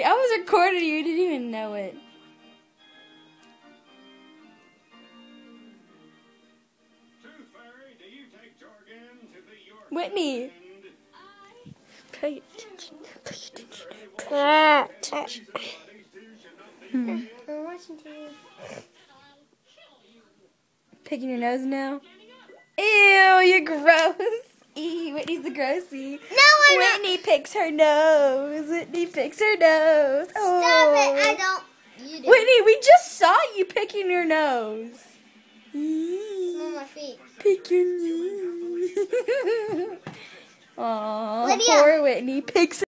funny. I was recording you. You didn't even know it. Whitney. Pay attention. Pay attention. I'm watching TV. Picking your nose now? Ew, you're gross. Ew, Whitney's the grossy. No, I'm Whitney picks her nose. Whitney picks her nose. Oh. Stop it. I don't. You do. Whitney, we just saw you picking your nose. Smell my feet. Pick your nose. Aw, Lydia. poor Whitney picks